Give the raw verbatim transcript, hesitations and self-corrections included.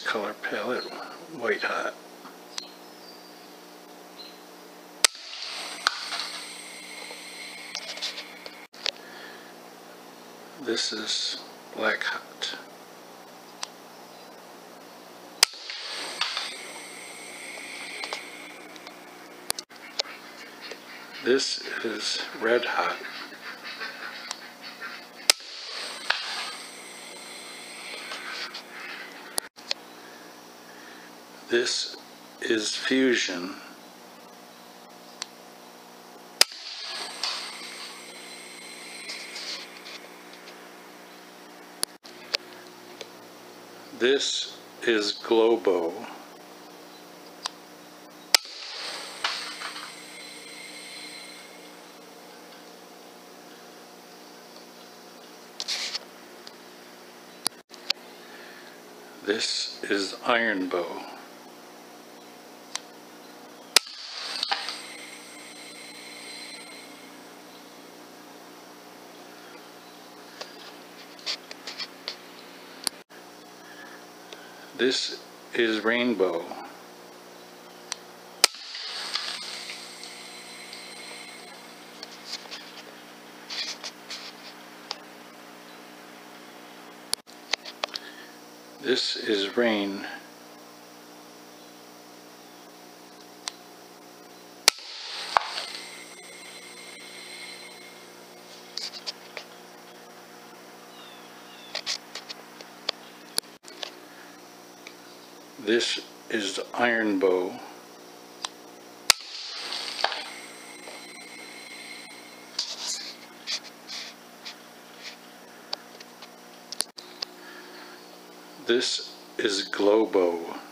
color pallet, white hot. This is black hot. This is red hot. This is fusion. This is Globo. This is Iron Bow. This is Rainbow. This is Rain. This is Iron Bow. This is Globo.